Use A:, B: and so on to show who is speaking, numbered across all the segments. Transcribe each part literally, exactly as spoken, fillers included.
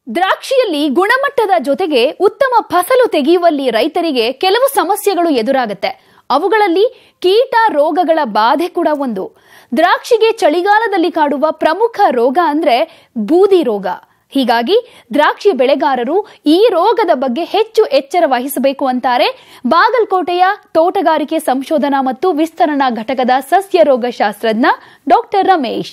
A: ದ್ರಾಕ್ಷಿಯಲ್ಲಿ ಗುಣಮಟ್ಟದ ಜೊತೆಗೆ ಉತ್ತಮ ಫಸಲು ತೆಗೆಯುವಲ್ಲಿ ರೈತರಿಗೆ ಕೆಲವು ಸಮಸ್ಯೆಗಳು ಎದುರಾಗುತ್ತೆ. ಅವುಗಳಲ್ಲಿ ಕೀಟ ರೋಗಗಳ ಬಾಧೆ ಕೂಡ ಒಂದು. ದ್ರಾಕ್ಷಿಗೆ ಚಳಿಗಾಲದಲ್ಲಿ ಕಾಡುವ ಪ್ರಮುಖ ರೋಗ ಅಂದ್ರೆ ಬೂದಿ ರೋಗ. ಹೀಗಾಗಿ ದ್ರಾಕ್ಷಿ ಬೆಳೆಗಾರರು ಈ ರೋಗದ ಬಗ್ಗೆ ಹೆಚ್ಚು ಎಚ್ಚರ ವಹಿಸಬೇಕು ಅಂತಾರೆ ಬಾಗಲಕೋಟೆಯ ತೋಟಗಾರಿಕೆ ಸಂಶೋಧನಾ ಮತ್ತು ವಿಸ್ತರಣಾ ಘಟಕದ ಸಸ್ಯ ರೋಗ ಶಾಸ್ತ್ರಜ್ಞ ಡಾಕ್ಟರ್ ರಮೇಶ್.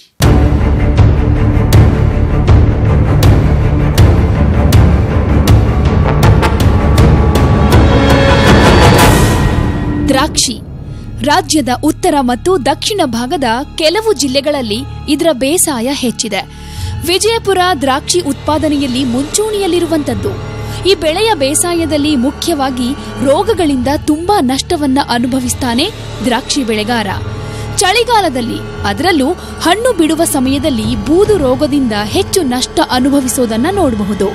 A: ದ್ರಾಕ್ಷಿ ರಾಜ್ಯದ ಉತ್ತರ ಮತ್ತು ದಕ್ಷಿಣ ಭಾಗದ ಕೆಲವು ಜಿಲ್ಲೆಗಳಲ್ಲಿ ಇದರ ಬೇಸಾಯ ಹೆಚ್ಚಿದೆ. ವಿಜಯಪುರ ದ್ರಾಕ್ಷಿ ಉತ್ಪಾದನೆಯಲ್ಲಿ ಮುಂಚೂಣಿಯಲ್ಲಿರುವಂತದ್ದು. ಈ ಬೆಳೆಯ ಬೇಸಾಯದಲ್ಲಿ ಮುಖ್ಯವಾಗಿ ರೋಗಗಳಿಂದ ತುಂಬಾ ನಷ್ಟವನ್ನ ಅನುಭವಿಸ್ತಾನೆ ದ್ರಾಕ್ಷಿ ಬೆಳೆಗಾರ. ಚಳಿಗಾಲದಲ್ಲಿ ಅದರಲ್ಲೂ ಹಣ್ಣು ಬಿಡುವ ಸಮಯದಲ್ಲಿ ಬೂದು ರೋಗದಿಂದ ಹೆಚ್ಚು ನಷ್ಟ ಅನುಭವಿಸೋದನ್ನ ನೋಡಬಹುದು.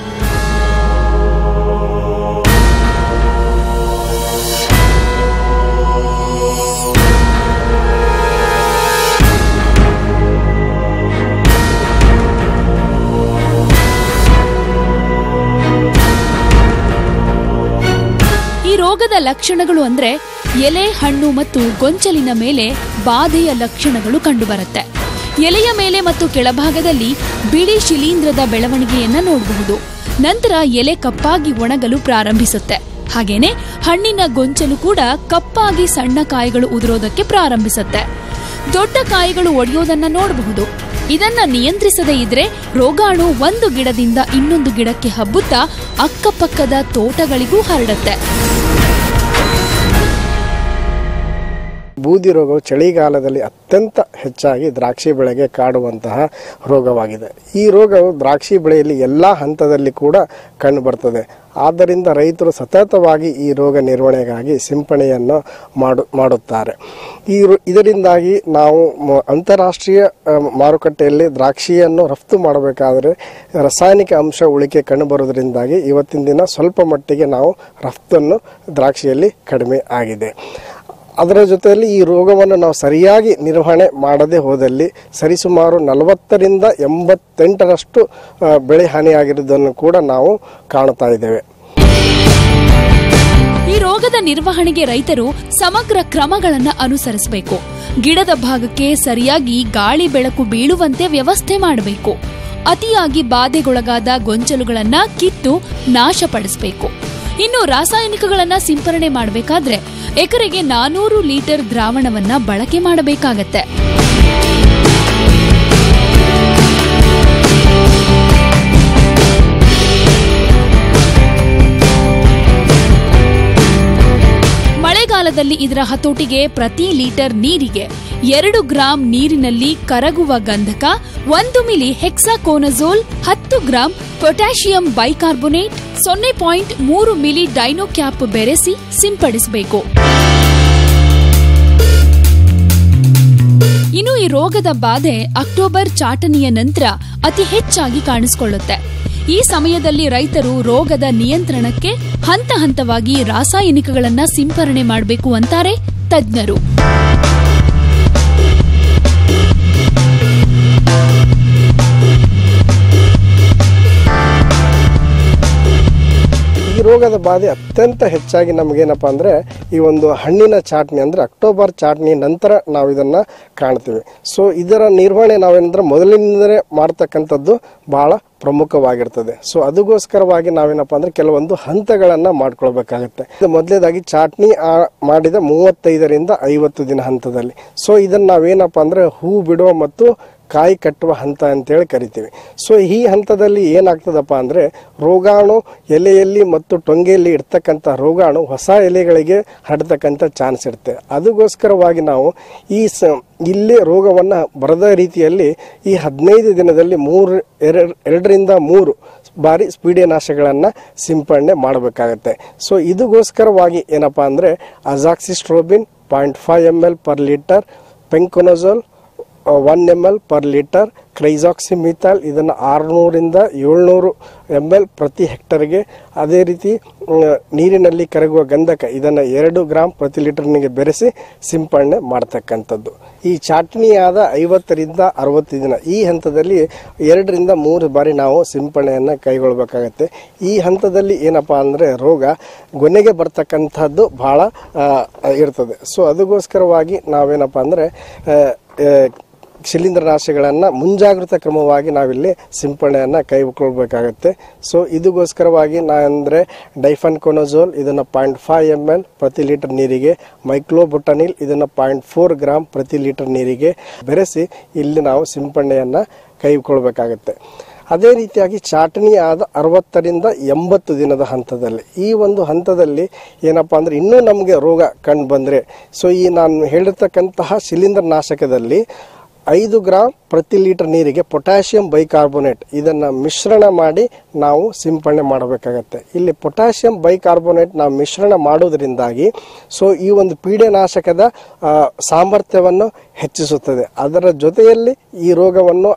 A: ಈ ರೋಗದ ಲಕ್ಷಣಗಳು ಅಂದ್ರೆ ಎಲೆ, ಹಣ್ಣು ಮತ್ತು ಗೊಂಚಲಿನ ಮೇಲೆ ಬಾಧೆಯ ಲಕ್ಷಣಗಳು ಕಂಡುಬರುತ್ತೆ. ಎಲೆಯ ಮೇಲೆ ಮತ್ತು ಕೆಳಭಾಗದಲ್ಲಿ ಬಿಳಿ ಶಿಲೀಂಧ್ರದ ಬೆಳವಣಿಗೆಯನ್ನ ನೋಡಬಹುದು. ನಂತರ ಎಲೆ ಕಪ್ಪಾಗಿ ಒಣಗಲು ಪ್ರಾರಂಭಿಸುತ್ತೆ. ಹಾಗೇನೆ ಹಣ್ಣಿನ ಗೊಂಚಲು ಕೂಡ ಕಪ್ಪಾಗಿ ಸಣ್ಣ ಕಾಯಿಗಳು ಉದುರೋದಕ್ಕೆ ಪ್ರಾರಂಭಿಸುತ್ತೆ. ದೊಡ್ಡ ಕಾಯಿಗಳು ಒಡೆಯೋದನ್ನ ನೋಡಬಹುದು. ಇದನ್ನ ನಿಯಂತ್ರಿಸದೇ ಇದ್ರೆ ರೋಗಾಣು ಒಂದು ಗಿಡದಿಂದ ಇನ್ನೊಂದು ಗಿಡಕ್ಕೆ ಹಬ್ಬುತ್ತಾ ಅಕ್ಕಪಕ್ಕದ ತೋಟಗಳಿಗೂ ಹರಡುತ್ತೆ.
B: ಬೂದಿ ರೋಗವು ಚಳಿಗಾಲದಲ್ಲಿ ಅತ್ಯಂತ ಹೆಚ್ಚಾಗಿ ದ್ರಾಕ್ಷಿ ಬೆಳೆಗೆ ಕಾಡುವಂತಹ ರೋಗವಾಗಿದೆ. ಈ ರೋಗವು ದ್ರಾಕ್ಷಿ ಬೆಳೆಯಲ್ಲಿ ಎಲ್ಲಾ ಹಂತದಲ್ಲಿ ಕೂಡ ಕಂಡು ಬರ್ತದೆ. ಆದ್ದರಿಂದ ರೈತರು ಸತತವಾಗಿ ಈ ರೋಗ ನಿರ್ವಹಣೆಗಾಗಿ ಸಿಂಪಡಣೆಯನ್ನು ಮಾಡು ಮಾಡುತ್ತಾರೆ ಈ ಇದರಿಂದಾಗಿ ನಾವು ಅಂತಾರಾಷ್ಟ್ರೀಯ ಮಾರುಕಟ್ಟೆಯಲ್ಲಿ ದ್ರಾಕ್ಷಿಯನ್ನು ರಫ್ತು ಮಾಡಬೇಕಾದರೆ ರಾಸಾಯನಿಕ ಅಂಶ ಉಳಿಕೆ ಕಂಡುಬರುವುದರಿಂದಾಗಿ ಇವತ್ತಿನ ದಿನ ಸ್ವಲ್ಪ ಮಟ್ಟಿಗೆ ನಾವು ರಫ್ತನ್ನು ದ್ರಾಕ್ಷಿಯಲ್ಲಿ ಕಡಿಮೆ ಆಗಿದೆ. ಅದರ ಜೊತೆಯಲ್ಲಿ ಈ ರೋಗವನ್ನು ನಾವು ಸರಿಯಾಗಿ ನಿರ್ವಹಣೆ ಮಾಡದೆ ಹೋದಲ್ಲಿ ಸರಿಸುಮಾರು ನಲವತ್ತರಿಂದ ಎಂಬತ್ತೆಂಟರಷ್ಟು ಬೆಳೆ ಹಾನಿಯಾಗಿರುವುದನ್ನು ಕೂಡ ನಾವು ಕಾಣುತ್ತಾ ಇದ್ದೇವೆ.
A: ಈ ರೋಗದ ನಿರ್ವಹಣೆಗೆ ರೈತರು ಸಮಗ್ರ ಕ್ರಮಗಳನ್ನು ಅನುಸರಿಸಬೇಕು. ಗಿಡದ ಭಾಗಕ್ಕೆ ಸರಿಯಾಗಿ ಗಾಳಿ ಬೆಳಕು ಬೀಳುವಂತೆ ವ್ಯವಸ್ಥೆ ಮಾಡಬೇಕು. ಅತಿಯಾಗಿ ಬಾಧೆಗೊಳಗಾದ ಗೊಂಚಲುಗಳನ್ನ ಕಿತ್ತು ನಾಶಪಡಿಸಬೇಕು. ಇನ್ನು ರಾಸಾಯನಿಕಗಳನ್ನ ಸಿಂಪರಣೆ ಮಾಡಬೇಕಾದ್ರೆ ಎಕರೆಗೆ ನಾನೂರು ಲೀಟರ್ ದ್ರಾವಣವನ್ನ ಬಳಕೆ ಮಾಡಬೇಕಾಗತ್ತೆ. ಮಳೆಗಾಲದಲ್ಲಿ ಇದರ ಹತೋಟಿಗೆ ಪ್ರತಿ ಲೀಟರ್ ನೀರಿಗೆ ಎರಡು ಗ್ರಾಂ ನೀರಿನಲ್ಲಿ ಕರಗುವ ಗಂಧಕ, ಒಂದು ಮಿಲಿ ಹೆಕ್ಸಾಕೋನಜೋಲ್, ಹತ್ತು ಗ್ರಾಂ ಪೊಟ್ಯಾಷಿಯಂ ಬೈಕಾರ್ಬೊನೇಟ್, ಸೊನ್ನೆ ಪಾಯಿಂಟ್ ಮೂರು ಮಿಲಿ ಡೈನೋಕ್ಯಾಪ್ ಬೆರೆಸಿ ಸಿಂಪಡಿಸಬೇಕು. ಇನ್ನು ಈ ರೋಗದ ಬಾಧೆ ಅಕ್ಟೋಬರ್ ಚಾಟನೆಯ ನಂತರ ಅತಿ ಹೆಚ್ಚಾಗಿ ಕಾಣಿಸಿಕೊಳ್ಳುತ್ತೆ. ಈ ಸಮಯದಲ್ಲಿ ರೈತರು ರೋಗದ ನಿಯಂತ್ರಣಕ್ಕೆ ಹಂತ ಹಂತವಾಗಿ ರಾಸಾಯನಿಕಗಳನ್ನ ಸಿಂಪರಣೆ ಮಾಡಬೇಕು ಅಂತಾರೆ ತಜ್ಞರು.
B: ಈ ರೋಗದ ಬಾಧೆ ಅತ್ಯಂತ ಹೆಚ್ಚಾಗಿ ನಮಗೇನಪ್ಪ ಅಂದರೆ ಈ ಒಂದು ಹಣ್ಣಿನ ಚಾಟ್ನಿ ಅಂದರೆ ಅಕ್ಟೋಬರ್ ಚಾಟ್ನಿ ನಂತರ ನಾವು ಇದನ್ನು ಕಾಣ್ತೀವಿ. ಸೊ ಇದರ ನಿರ್ವಹಣೆ ನಾವೇನಂದ್ರೆ ಮೊದಲಿನಿಂದಲೇ ಮಾಡ್ತಕ್ಕಂಥದ್ದು ಬಹಳ ಪ್ರಮುಖವಾಗಿರ್ತದೆ. ಸೊ ಅದಕ್ಕೋಸ್ಕರವಾಗಿ ನಾವೇನಪ್ಪ ಅಂದ್ರೆ ಕೆಲವೊಂದು ಹಂತಗಳನ್ನು ಮಾಡ್ಕೊಳ್ಬೇಕಾಗತ್ತೆ. ಮೊದಲೇದಾಗಿ ಚಾಟ್ನಿ ಮಾಡಿದ ಮೂವತ್ತೈದರಿಂದ ಐವತ್ತು ದಿನ ಹಂತದಲ್ಲಿ. ಸೊ ಇದನ್ನು ನಾವೇನಪ್ಪ ಅಂದ್ರೆ ಹೂ ಬಿಡುವ ಮತ್ತು ಕಾಯಿ ಕಟ್ಟುವ ಹಂತ ಅಂತೇಳಿ ಕರಿತೀವಿ. ಸೊ ಈ ಹಂತದಲ್ಲಿ ಏನಾಗ್ತದಪ್ಪ ಅಂದರೆ ರೋಗಾಣು ಎಲೆಯಲ್ಲಿ ಮತ್ತು ಟೊಂಗೆಯಲ್ಲಿ ಇರ್ತಕ್ಕಂಥ ರೋಗಾಣು ಹೊಸ ಎಲೆಗಳಿಗೆ ಹರಡ್ತಕ್ಕಂಥ ಚಾನ್ಸ್ ಇರುತ್ತೆ. ಅದಕ್ಕೋಸ್ಕರವಾಗಿ ನಾವು ಈ ಸ ಇಲ್ಲಿ ರೋಗವನ್ನು ಬರದ ರೀತಿಯಲ್ಲಿ ಈ ಹದಿನೈದು ದಿನದಲ್ಲಿ ಮೂರು ಎರಡು ಎರಡರಿಂದ ಮೂರು ಬಾರಿ ಸ್ಪೀಡಿನಾಶಗಳನ್ನು ಸಿಂಪಡಣೆ ಮಾಡಬೇಕಾಗತ್ತೆ. ಸೊ ಇದಕ್ಕೋಸ್ಕರವಾಗಿ ಏನಪ್ಪ ಅಂದರೆ azoxystrobin point five M L per litre, penconazole one M L per litre, kresoxim methyl ಇದನ್ನು ಆರುನೂರಿಂದ ಏಳ್ನೂರು ಎಮ್ ಎಲ್ ಪ್ರತಿ ಹೆಕ್ಟರ್ಗೆ, ಅದೇ ರೀತಿ ನೀರಿನಲ್ಲಿ ಕರಗುವ ಗಂಧಕ ಇದನ್ನು ಎರಡು ಗ್ರಾಂ ಪ್ರತಿ ಲೀಟರ್ನಿಗೆ ಬೆರೆಸಿ ಸಿಂಪಡಣೆ ಮಾಡ್ತಕ್ಕಂಥದ್ದು. ಈ ಚಾಟ್ನಿಯಾದ ಐವತ್ತರಿಂದ ಅರವತ್ತು ದಿನ ಈ ಹಂತದಲ್ಲಿ ಎರಡರಿಂದ ಮೂರು ಬಾರಿ ನಾವು ಸಿಂಪಡಣೆಯನ್ನು ಕೈಗೊಳ್ಳಬೇಕಾಗತ್ತೆ. ಈ ಹಂತದಲ್ಲಿ ಏನಪ್ಪ ಅಂದರೆ ರೋಗ ಗೊನೆಗೆ ಬರ್ತಕ್ಕಂಥದ್ದು ಬಹಳ ಇರ್ತದೆ. ಸೊ ಅದಕ್ಕೋಸ್ಕರವಾಗಿ ನಾವೇನಪ್ಪ ಅಂದರೆ ಶಿಲೀಂಧ್ರನಾಶಗಳನ್ನು ಮುಂಜಾಗ್ರತಾ ಕ್ರಮವಾಗಿ ನಾವಿಲ್ಲಿ ಸಿಂಪಡಣೆಯನ್ನು ಕೈಗೊಳ್ಳಬೇಕಾಗತ್ತೆ. ಸೊ ಇದಕ್ಕೋಸ್ಕರವಾಗಿ ನಾ ಅಂದರೆ ಡೈಫನ್ಕೊನಜೋಲ್ ಇದನ್ನು ಪಾಯಿಂಟ್ ಫೈವ್ ಎಮ್ ಎಲ್ ಪ್ರತಿ ಲೀಟರ್ ನೀರಿಗೆ, ಮೈಕ್ಲೋಬುಟನಿಲ್ ಇದನ್ನು ಪಾಯಿಂಟ್ ಫೋರ್ ಗ್ರಾಮ್ ಪ್ರತಿ ಲೀಟರ್ ನೀರಿಗೆ ಬೆರೆಸಿ ಇಲ್ಲಿ ನಾವು ಸಿಂಪಡಣೆಯನ್ನು ಕೈಗೊಳ್ಳಬೇಕಾಗತ್ತೆ. ಅದೇ ರೀತಿಯಾಗಿ ಚಾಟ್ನಿ ಆದ ಅರವತ್ತರಿಂದ ಎಂಬತ್ತು ದಿನದ ಹಂತದಲ್ಲಿ, ಈ ಒಂದು ಹಂತದಲ್ಲಿ ಏನಪ್ಪ ಅಂದರೆ ಇನ್ನೂ ನಮಗೆ ರೋಗ ಕಂಡು ಬಂದರೆ, ಸೊ ಈ ನಾನು ಹೇಳಿರ್ತಕ್ಕಂತಹ ಶಿಲೀಂಧ್ರನಾಶಕದಲ್ಲಿ ಐದು ಗ್ರಾಂ ಪ್ರತಿ ಲೀಟರ್ ನೀರಿಗೆ ಪೊಟ್ಯಾಷಿಯಂ ಬೈಕಾರ್ಬೋನೇಟ್ ಇದನ್ನು ಮಿಶ್ರಣ ಮಾಡಿ ನಾವು ಸಿಂಪಡಣೆ ಮಾಡಬೇಕಾಗತ್ತೆ. ಇಲ್ಲಿ ಪೊಟ್ಯಾಷಿಯಂ ಬೈಕಾರ್ಬೋನೇಟ್ ನಾವು ಮಿಶ್ರಣ ಮಾಡೋದ್ರಿಂದಾಗಿ ಸೊ ಈ ಒಂದು ಪೀಡೆನಾಶಕದ ಸಾಮರ್ಥ್ಯವನ್ನು ಹೆಚ್ಚಿಸುತ್ತದೆ. ಅದರ ಜೊತೆಯಲ್ಲಿ ಈ ರೋಗವನ್ನು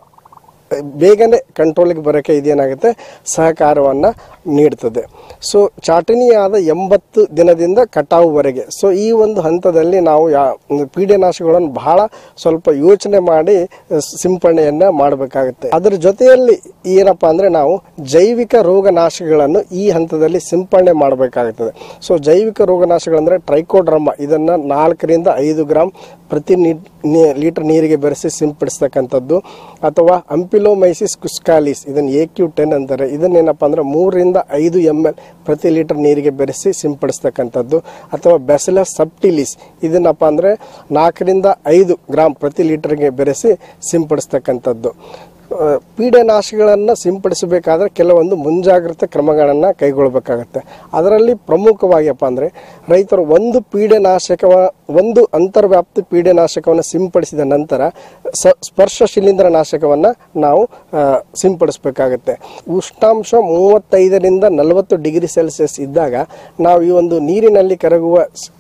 B: ಬೇಗನೆ ಕಂಟ್ರೋಲಿಗೆ ಬರೋಕ್ಕೆ ಇದೇನಾಗುತ್ತೆ ಸಹಕಾರವನ್ನು ನೀಡ್ತದೆ. ಸೊ ಚಾಟನಿಯಾದ ಎಂಬತ್ತು ದಿನದಿಂದ ಕಟಾವುವರೆಗೆ, ಸೊ ಈ ಒಂದು ಹಂತದಲ್ಲಿ ನಾವು ಯಾ ಪೀಡೆನಾಶಕಗಳನ್ನು ಬಹಳ ಸ್ವಲ್ಪ ಯೋಚನೆ ಮಾಡಿ ಸಿಂಪಡಣೆಯನ್ನು ಮಾಡಬೇಕಾಗುತ್ತೆ. ಅದರ ಜೊತೆಯಲ್ಲಿ ಏನಪ್ಪ ಅಂದರೆ ನಾವು ಜೈವಿಕ ರೋಗನಾಶಕಗಳನ್ನು ಈ ಹಂತದಲ್ಲಿ ಸಿಂಪಡಣೆ ಮಾಡಬೇಕಾಗುತ್ತದೆ. ಸೊ ಜೈವಿಕ ರೋಗನಾಶಕಗಳಂದರೆ ಟ್ರೈಕೋಡ್ರಮ ಇದನ್ನು ನಾಲ್ಕರಿಂದ ಐದು ಗ್ರಾಮ್ ಪ್ರತಿ ಲೀಟರ್ ನೀರಿಗೆ ಬೆರೆಸಿ ಸಿಂಪಡಿಸ್ತಕ್ಕಂಥದ್ದು, ಅಥವಾ ಅಂಪಿಲೋಮೈಸಿಸ್ ಕುಸ್ಕಾಲಿಸ್ ಇದನ್ನು ಎ ಕ್ಯೂ ಟೆನ್ ಅಂತಾರೆ, ಇದನ್ನೇನಪ್ಪ ಅಂದರೆ ಮೂರರಿಂದ ಐದು ಎಮ್ ಎಲ್ ಪ್ರತಿ ಲೀಟರ್ ನೀರಿಗೆ ಬೆರೆಸಿ ಸಿಂಪಡಿಸ್ತಕ್ಕಂಥದ್ದು, ಅಥವಾ ಬ್ಯಾಸಿಲಸ್ ಸಬ್ಟಿಲಿಸ್ ಇದನ್ನಪ್ಪ ಅಂದರೆ ನಾಲ್ಕರಿಂದ ಐದು ಗ್ರಾಮ್ ಪ್ರತಿ ಲೀಟರ್ಗೆ ಬೆರೆಸಿ ಸಿಂಪಡಿಸ್ತಕ್ಕಂಥದ್ದು. ಪೀಡೆನಾಶಕಗಳನ್ನು ಸಿಂಪಡಿಸಬೇಕಾದ್ರೆ ಕೆಲವೊಂದು ಮುಂಜಾಗ್ರತಾ ಕ್ರಮಗಳನ್ನು ಕೈಗೊಳ್ಳಬೇಕಾಗತ್ತೆ. ಅದರಲ್ಲಿ ಪ್ರಮುಖವಾಗಿಯಪ್ಪ ಅಂದರೆ ರೈತರು ಒಂದು ಪೀಡೆನಾಶಕ ಒಂದು ಅಂತರ್ವ್ಯಾಪ್ತಿ ಪೀಡೆನಾಶಕವನ್ನು ಸಿಂಪಡಿಸಿದ ನಂತರ ಸ ಸ್ಪರ್ಶ ಶಿಲೀಂಧ್ರನಾಶಕವನ್ನು ನಾವು ಸಿಂಪಡಿಸಬೇಕಾಗತ್ತೆ. ಉಷ್ಣಾಂಶ ಮೂವತ್ತೈದರಿಂದ ನಲವತ್ತು ಡಿಗ್ರಿ ಸೆಲ್ಸಿಯಸ್ ಇದ್ದಾಗ ನಾವು ಈ ಒಂದು ನೀರಿನಲ್ಲಿ ಕರಗುವ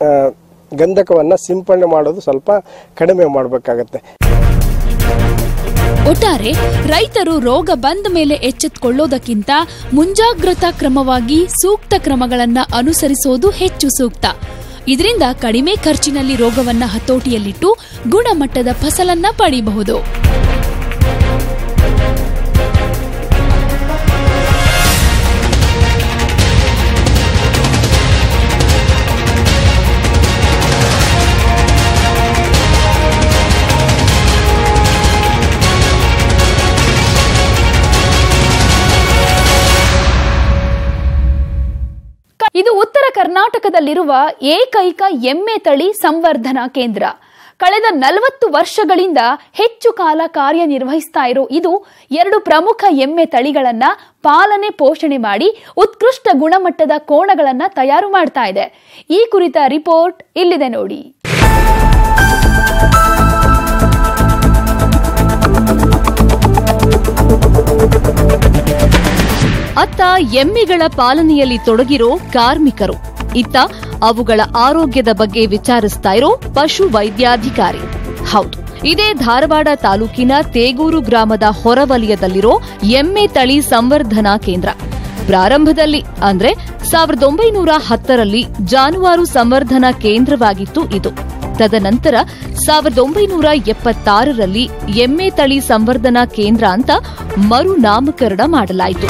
B: ಗಂಧಕವನ್ನು ಸಿಂಪಡಣೆ ಮಾಡೋದು ಸ್ವಲ್ಪ ಕಡಿಮೆ ಮಾಡಬೇಕಾಗತ್ತೆ.
A: ಒಟ್ಟಾರೆ ರೈತರು ರೋಗ ಬಂದ ಮೇಲೆ ಎಚ್ಚೆತ್ತುಕೊಳ್ಳೋದಕ್ಕಿಂತ ಮುಂಜಾಗ್ರತಾ ಕ್ರಮವಾಗಿ ಸೂಕ್ತ ಕ್ರಮಗಳನ್ನ ಅನುಸರಿಸೋದು ಹೆಚ್ಚು ಸೂಕ್ತ. ಇದರಿಂದ ಕಡಿಮೆ ಖರ್ಚಿನಲ್ಲಿ ರೋಗವನ್ನ ಹತೋಟಿಯಲ್ಲಿಟ್ಟು ಗುಣಮಟ್ಟದ ಫಸಲನ್ನ ಪಡೆಯಬಹುದು. ಇದು ಉತ್ತರ ಕರ್ನಾಟಕದಲ್ಲಿರುವ ಏಕೈಕ ಎಮ್ಮೆ ತಳಿ ಸಂವರ್ಧನಾ ಕೇಂದ್ರ. ಕಳೆದ ನಲವತ್ತು ವರ್ಷಗಳಿಂದ ಹೆಚ್ಚು ಕಾಲ ಕಾರ್ಯನಿರ್ವಹಿಸ್ತಾ ಇರೋ ಇದು ಎರಡು ಪ್ರಮುಖ ಎಮ್ಮೆ ತಳಿಗಳನ್ನ ಪಾಲನೆ ಪೋಷಣೆ ಮಾಡಿ ಉತ್ಕೃಷ್ಟ ಗುಣಮಟ್ಟದ ಕೋಣಗಳನ್ನ ತಯಾರು ಮಾಡ್ತಾ ಇದೆ. ಈ ಕುರಿತ ರಿಪೋರ್ಟ್ ಇಲ್ಲಿದೆ ನೋಡಿ. ಅತ್ತ ಎಮ್ಮೆಗಳ ಪಾಲನೆಯಲ್ಲಿ ತೊಡಗಿರೋ ಕಾರ್ಮಿಕರು, ಇತ್ತ ಅವುಗಳ ಆರೋಗ್ಯದ ಬಗ್ಗೆ ವಿಚಾರಿಸ್ತಾ ಇರೋ ಪಶು ವೈದ್ಯಾಧಿಕಾರಿ. ಹೌದು, ಇದೇ ಧಾರವಾಡ ತಾಲೂಕಿನ ತೇಗೂರು ಗ್ರಾಮದ ಹೊರವಲಯದಲ್ಲಿರೋ ಎಮ್ಮೆ ತಳಿ ಸಂವರ್ಧನಾ ಕೇಂದ್ರ. ಪ್ರಾರಂಭದಲ್ಲಿ ಅಂದ್ರೆ ಸಾವಿರದ ಒಂಬೈನೂರ ಹತ್ತರಲ್ಲಿ ಜಾನುವಾರು ಸಂವರ್ಧನಾ ಕೇಂದ್ರವಾಗಿತ್ತು ಇದು. ತದನಂತರ ಸಾವಿರದ ಒಂಬೈನೂರ ಎಪ್ಪತ್ತಾರರಲ್ಲಿ ಎಮ್ಮೆ ತಳಿ ಸಂವರ್ಧನಾ ಕೇಂದ್ರ ಅಂತ ಮರು ನಾಮಕರಣ ಮಾಡಲಾಯಿತು.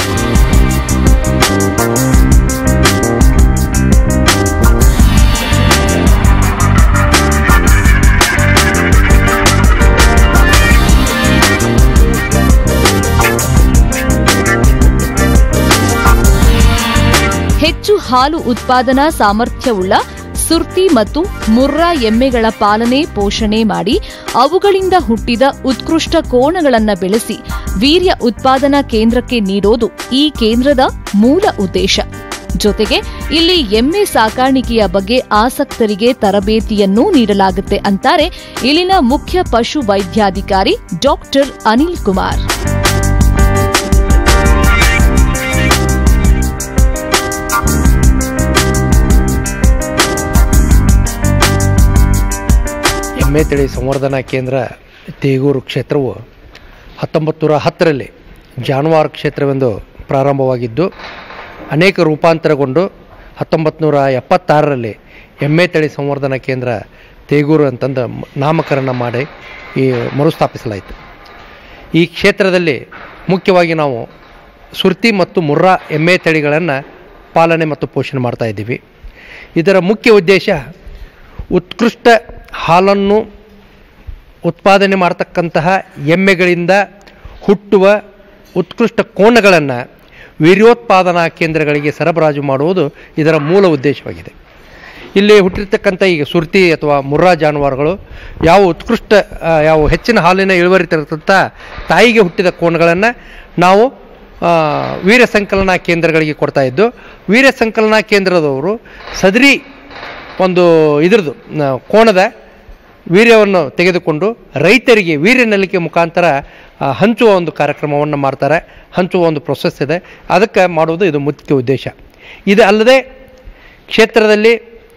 A: ಹೆಚ್ಚು ಹಾಲು ಉತ್ಪಾದನಾ ಸಾಮರ್ಥ್ಯವುಳ್ಳ ಸುರ್ತಿ ಮತ್ತು ಮುರ್ರಾ ಎಮ್ಮೆಗಳ ಪಾಲನೆ ಪೋಷಣೆ ಮಾಡಿ ಅವುಗಳಿಂದ ಹುಟ್ಟಿದ ಉತ್ಕೃಷ್ಟ ಕೋಣಗಳನ್ನು ಬೆಳೆಸಿ ವೀರ್ಯ ಉತ್ಪಾದನಾ ಕೇಂದ್ರಕ್ಕೆ ನೀಡೋದು ಈ ಕೇಂದ್ರದ ಮೂಲ ಉದ್ದೇಶ. ಜೊತೆಗೆ ಇಲ್ಲಿ ಎಮ್ಮೆ ಸಾಕಾಣಿಕೆಯ ಬಗ್ಗೆ ಆಸಕ್ತರಿಗೆ ತರಬೇತಿಯನ್ನೂ ನೀಡಲಾಗುತ್ತೆ ಅಂತಾರೆ ಇಲ್ಲಿನ ಮುಖ್ಯ ಪಶು ವೈದ್ಯಾಧಿಕಾರಿ ಡಾಕ್ಟರ್ ಅನಿಲ್ ಕುಮಾರ್.
C: ಎಮ್ಮೆ ತಳಿ ಸಂವರ್ಧನಾ ಕೇಂದ್ರ ತೇಗೂರು ಕ್ಷೇತ್ರವು ಹತ್ತೊಂಬತ್ತು ನೂರ ಹತ್ತರಲ್ಲಿ ಜಾನುವಾರು ಕ್ಷೇತ್ರವೆಂದು ಪ್ರಾರಂಭವಾಗಿದ್ದು ಅನೇಕ ರೂಪಾಂತರಗೊಂಡು ಹತ್ತೊಂಬತ್ತು ನೂರ ಎಪ್ಪತ್ತಾರರಲ್ಲಿ ಎಮ್ಮೆ ತಳಿ ಸಂವರ್ಧನಾ ಕೇಂದ್ರ ತೇಗೂರು ಅಂತಂದು ನಾಮಕರಣ ಮಾಡಿ ಈ ಮರುಸ್ಥಾಪಿಸಲಾಯಿತು. ಈ ಕ್ಷೇತ್ರದಲ್ಲಿ ಮುಖ್ಯವಾಗಿ ನಾವು ಸುರ್ತಿ ಮತ್ತು ಮುರ್ರಾ ಎಮ್ಮೆ ತಳಿಗಳನ್ನು ಪಾಲನೆ ಮತ್ತು ಪೋಷಣೆ ಮಾಡ್ತಾ ಇದ್ದೀವಿ. ಇದರ ಮುಖ್ಯ ಉದ್ದೇಶ ಉತ್ಕೃಷ್ಟ ಹಾಲನ್ನು ಉತ್ಪಾದನೆ ಮಾಡತಕ್ಕಂತಹ ಎಮ್ಮೆಗಳಿಂದ ಹುಟ್ಟುವ ಉತ್ಕೃಷ್ಟ ಕೋಣಗಳನ್ನು ವೀರ್ಯೋತ್ಪಾದನಾ ಕೇಂದ್ರಗಳಿಗೆ ಸರಬರಾಜು ಮಾಡುವುದು ಇದರ ಮೂಲ ಉದ್ದೇಶವಾಗಿದೆ. ಇಲ್ಲಿ ಹುಟ್ಟಿರ್ತಕ್ಕಂಥ ಈಗ ಸುರ್ತಿ ಅಥವಾ ಮುರ್ರಾ ಜಾನುವಾರುಗಳು ಯಾವ ಉತ್ಕೃಷ್ಟ ಯಾವ ಹೆಚ್ಚಿನ ಹಾಲಿನ ಇಳುವರಿ ತರತಕ್ಕಂಥ ತಾಯಿಗೆ ಹುಟ್ಟಿದ ಕೋಣಗಳನ್ನು ನಾವು ವೀರ್ಯ ಸಂಕಲನಾ ಕೇಂದ್ರಗಳಿಗೆ ಕೊಡ್ತಾ ಇದ್ದು, ವೀರ್ಯ ಸಂಕಲನಾ ಕೇಂದ್ರದವರು ಸದರಿ ಒಂದು ಇದ್ರದ್ದು ಕೋಣದ ವೀರ್ಯವನ್ನು ತೆಗೆದುಕೊಂಡು ರೈತರಿಗೆ ವೀರ್ಯ ನಲಿಕೆ ಮುಖಾಂತರ ಹಂಚುವ ಒಂದು ಕಾರ್ಯಕ್ರಮವನ್ನು ಮಾಡ್ತಾರೆ. ಹಂಚುವ ಒಂದು ಪ್ರೊಸೆಸ್ ಇದೆ, ಅದಕ್ಕೆ ಮಾಡುವುದು ಇದು ಮುಖ್ಯ ಉದ್ದೇಶ. ಇದು ಅಲ್ಲದೆ ಕ್ಷೇತ್ರದಲ್ಲಿ